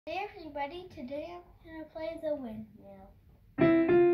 Hey everybody, today I'm going to play the windmill.